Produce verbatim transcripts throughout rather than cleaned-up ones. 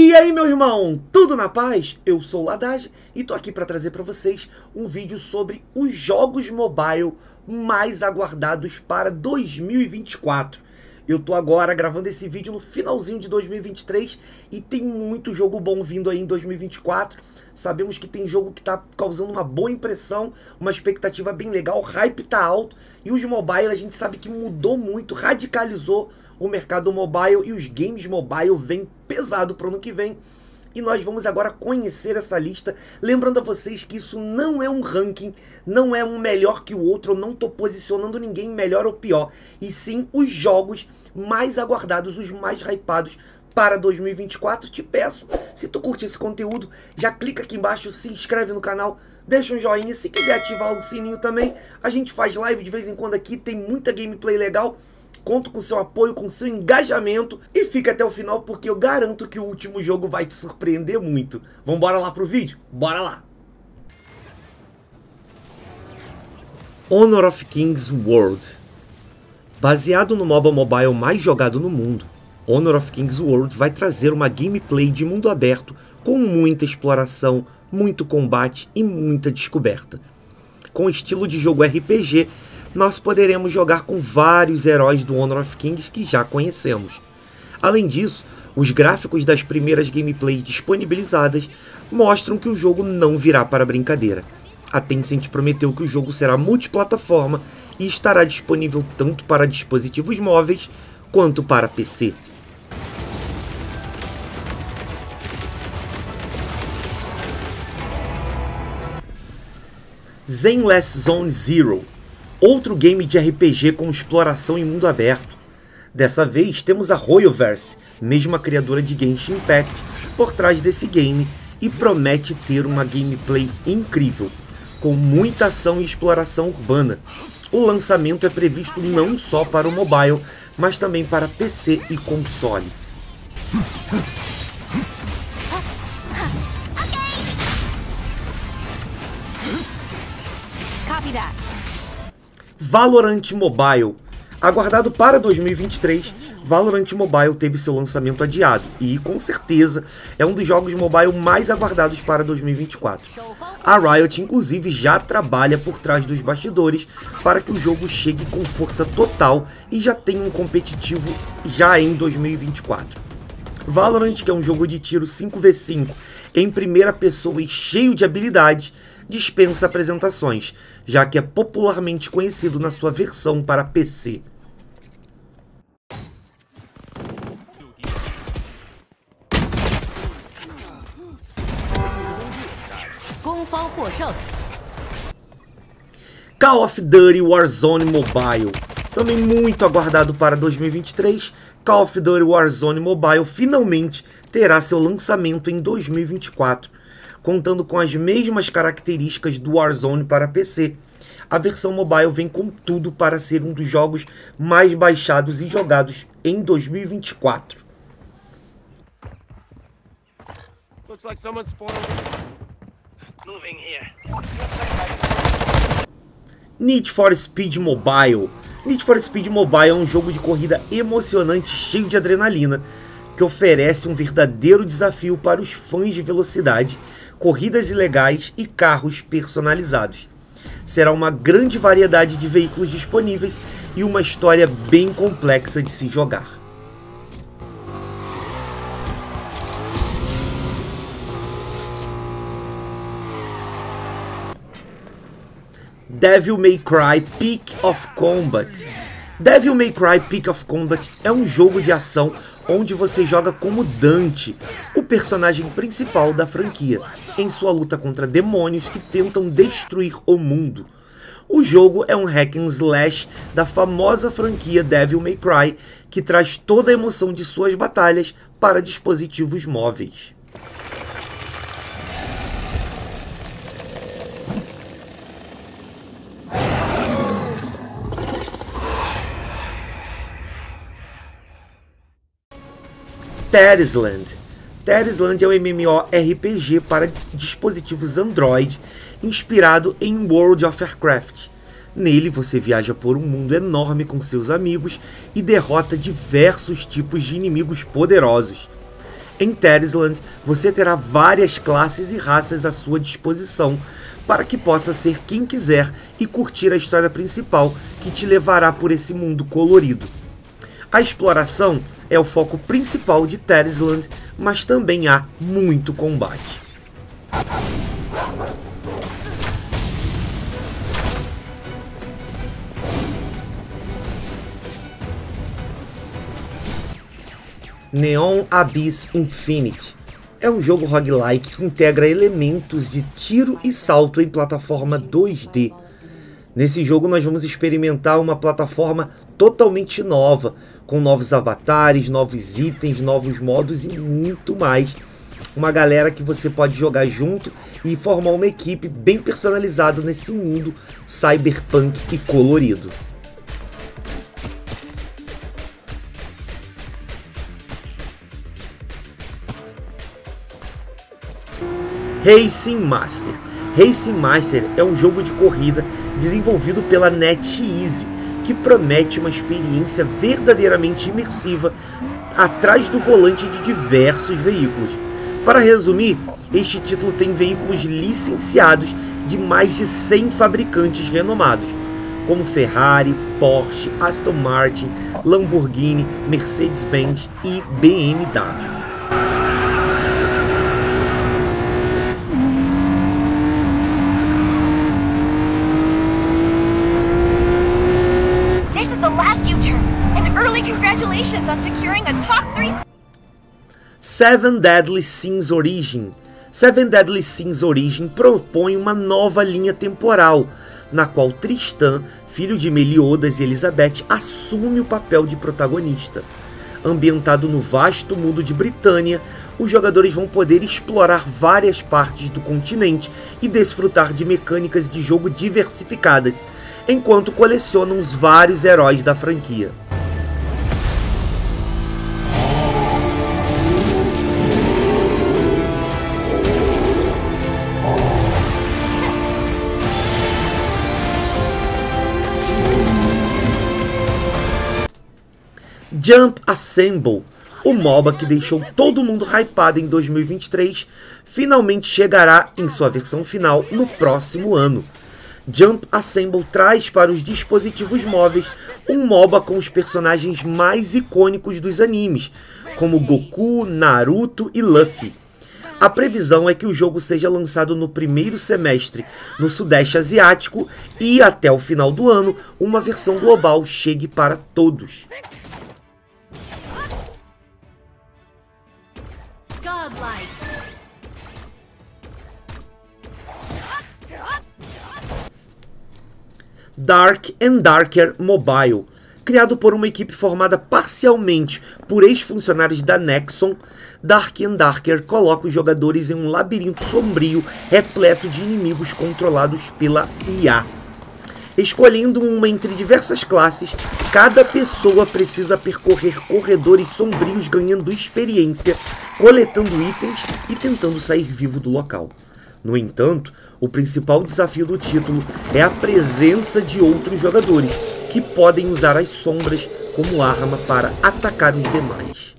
E aí, meu irmão, tudo na paz? Eu sou o Ladaj e tô aqui para trazer para vocês um vídeo sobre os jogos mobile mais aguardados para dois mil e vinte e quatro. Eu tô agora gravando esse vídeo no finalzinho de dois mil e vinte e três e tem muito jogo bom vindo aí em dois mil e vinte e quatro. Sabemos que tem jogo que tá causando uma boa impressão, uma expectativa bem legal, o hype tá alto. E os mobile a gente sabe que mudou muito, radicalizou o mercado mobile e os games mobile vêm pesado para o ano que vem. E nós vamos agora conhecer essa lista, lembrando a vocês que isso não é um ranking, não é um melhor que o outro, eu não estou posicionando ninguém melhor ou pior, e sim os jogos mais aguardados, os mais hypados para dois mil e vinte e quatro. Te peço, se tu curte esse conteúdo, já clica aqui embaixo, se inscreve no canal, deixa um joinha, se quiser ativar o sininho também. A gente faz live de vez em quando aqui, tem muita gameplay legal. Conto com seu apoio, com seu engajamento e fica até o final porque eu garanto que o último jogo vai te surpreender muito. Vambora lá pro vídeo? Bora lá! Honor of Kings World. Baseado no MOBA mobile mais jogado no mundo, Honor of Kings World vai trazer uma gameplay de mundo aberto com muita exploração, muito combate e muita descoberta. Com estilo de jogo R P G, nós poderemos jogar com vários heróis do Honor of Kings que já conhecemos. Além disso, os gráficos das primeiras gameplays disponibilizadas mostram que o jogo não virá para brincadeira. A Tencent prometeu que o jogo será multiplataforma e estará disponível tanto para dispositivos móveis quanto para P C. Zenless Zone Zero. Outro game de R P G com exploração em mundo aberto. Dessa vez temos a Royoverse, mesma criadora de Genshin Impact, por trás desse game e promete ter uma gameplay incrível, com muita ação e exploração urbana. O lançamento é previsto não só para o mobile, mas também para P C e consoles. Copy that. Valorant Mobile. Aguardado para dois mil e vinte e três, Valorant Mobile teve seu lançamento adiado e, com certeza, é um dos jogos mobile mais aguardados para dois mil e vinte e quatro. A Riot, inclusive, já trabalha por trás dos bastidores para que o jogo chegue com força total e já tenha um competitivo já em dois mil e vinte e quatro. Valorant, que é um jogo de tiro cinco contra cinco em primeira pessoa e cheio de habilidades, dispensa apresentações, já que é popularmente conhecido na sua versão para P C. Call of Duty Warzone Mobile. Também muito aguardado para dois mil e vinte e três, Call of Duty Warzone Mobile finalmente terá seu lançamento em dois mil e vinte e quatro. Contando com as mesmas características do Warzone para P C. A versão mobile vem com tudo para ser um dos jogos mais baixados e jogados em dois mil e vinte e quatro. Need for Speed Mobile. Need for Speed Mobile é um jogo de corrida emocionante, cheio de adrenalina, que oferece um verdadeiro desafio para os fãs de velocidade, corridas ilegais e carros personalizados. Será uma grande variedade de veículos disponíveis e uma história bem complexa de se jogar. Devil May Cry Peak of Combat. Devil May Cry Peak of Combat é um jogo de ação onde você joga como Dante, o personagem principal da franquia, em sua luta contra demônios que tentam destruir o mundo. O jogo é um hack and slash da famosa franquia Devil May Cry, que traz toda a emoção de suas batalhas para dispositivos móveis. Terraland. Terraland é um MMORPG para dispositivos Android, inspirado em World of Warcraft. Nele você viaja por um mundo enorme com seus amigos e derrota diversos tipos de inimigos poderosos. Em Terrisland, você terá várias classes e raças à sua disposição para que possa ser quem quiser e curtir a história principal que te levará por esse mundo colorido. A exploração é o foco principal de Terrisland, mas também há muito combate. Neon Abyss Infinite é um jogo roguelike que integra elementos de tiro e salto em plataforma dois D. Nesse jogo nós vamos experimentar uma plataforma totalmente nova, com novos avatares, novos itens, novos modos e muito mais. Uma galera que você pode jogar junto e formar uma equipe bem personalizada nesse mundo cyberpunk e colorido. Racing Master. Racing Master é um jogo de corrida desenvolvido pela NetEase, que promete uma experiência verdadeiramente imersiva atrás do volante de diversos veículos. Para resumir, este título tem veículos licenciados de mais de cem fabricantes renomados, como Ferrari, Porsche, Aston Martin, Lamborghini, Mercedes-Benz e B M W. Seven Deadly Sins Origin. Seven Deadly Sins Origin propõe uma nova linha temporal, na qual Tristan, filho de Meliodas e Elizabeth, assume o papel de protagonista. Ambientado no vasto mundo de Britânia, os jogadores vão poder explorar várias partes do continente e desfrutar de mecânicas de jogo diversificadas, enquanto colecionam os vários heróis da franquia. Jump Assemble, o MOBA que deixou todo mundo hypado em dois mil e vinte e três, finalmente chegará em sua versão final no próximo ano. Jump Assemble traz para os dispositivos móveis um MOBA com os personagens mais icônicos dos animes, como Goku, Naruto e Luffy. A previsão é que o jogo seja lançado no primeiro semestre no Sudeste Asiático e, até o final do ano, uma versão global chegue para todos. Dark and Darker Mobile. Criado por uma equipe formada parcialmente por ex-funcionários da Nexon, Dark and Darker coloca os jogadores em um labirinto sombrio repleto de inimigos controlados pela I A. Escolhendo uma entre diversas classes, cada pessoa precisa percorrer corredores sombrios ganhando experiência, coletando itens e tentando sair vivo do local. No entanto, o principal desafio do título é a presença de outros jogadores, que podem usar as sombras como arma para atacar os demais.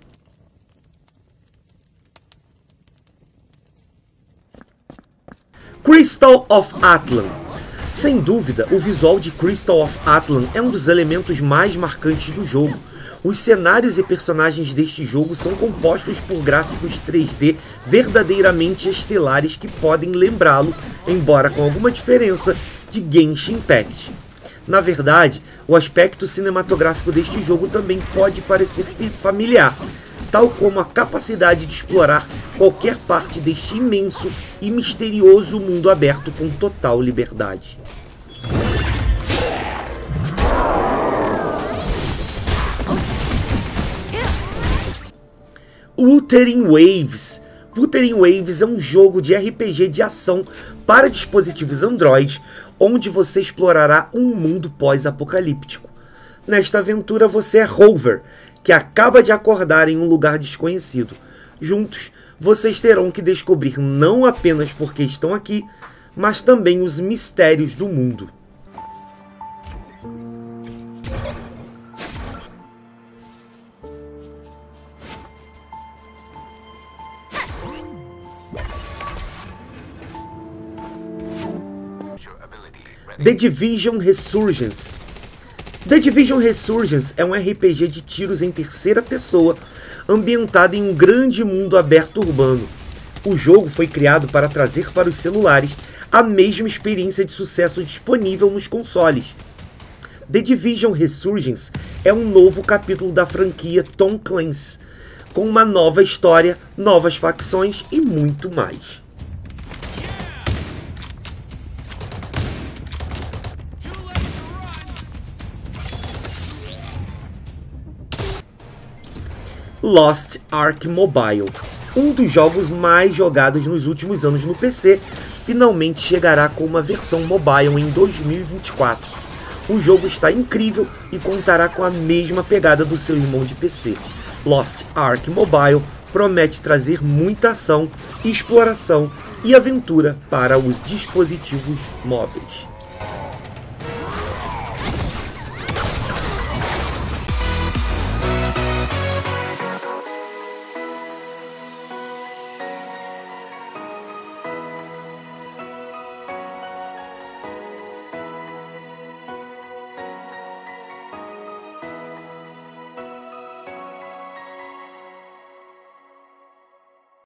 Crystal of Atlan. Sem dúvida, o visual de Crystal of Atlan é um dos elementos mais marcantes do jogo. Os cenários e personagens deste jogo são compostos por gráficos três D verdadeiramente estelares que podem lembrá-lo, embora com alguma diferença, de Genshin Impact. Na verdade, o aspecto cinematográfico deste jogo também pode parecer familiar, tal como a capacidade de explorar qualquer parte deste imenso e misterioso mundo aberto com total liberdade. Wuthering Waves. Wuthering Waves é um jogo de R P G de ação para dispositivos Android, onde você explorará um mundo pós-apocalíptico. Nesta aventura você é Rover, que acaba de acordar em um lugar desconhecido. Juntos, vocês terão que descobrir não apenas por que estão aqui, mas também os mistérios do mundo. The Division Resurgence. The Division Resurgence é um R P G de tiros em terceira pessoa, ambientado em um grande mundo aberto urbano. O jogo foi criado para trazer para os celulares a mesma experiência de sucesso disponível nos consoles. The Division Resurgence é um novo capítulo da franquia Tom Clancy, com uma nova história, novas facções e muito mais. Lost Ark Mobile, um dos jogos mais jogados nos últimos anos no P C, finalmente chegará com uma versão mobile em dois mil e vinte e quatro. O jogo está incrível e contará com a mesma pegada do seu irmão de P C. Lost Ark Mobile promete trazer muita ação, exploração e aventura para os dispositivos móveis.